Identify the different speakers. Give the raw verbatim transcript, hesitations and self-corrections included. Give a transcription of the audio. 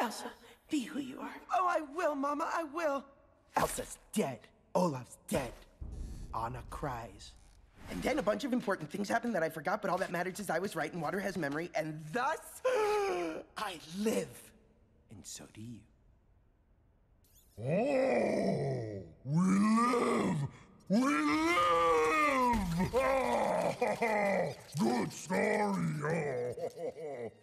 Speaker 1: Elsa. Be who you are.
Speaker 2: Oh, I will, Mama, I will. Elsa's dead. Olaf's dead. Anna cries. And then a bunch of important things happened that I forgot, but all that matters is I was right and water has memory, and thus I live. And so do you.
Speaker 3: Oh, we live! We live! Oh, good story! Oh.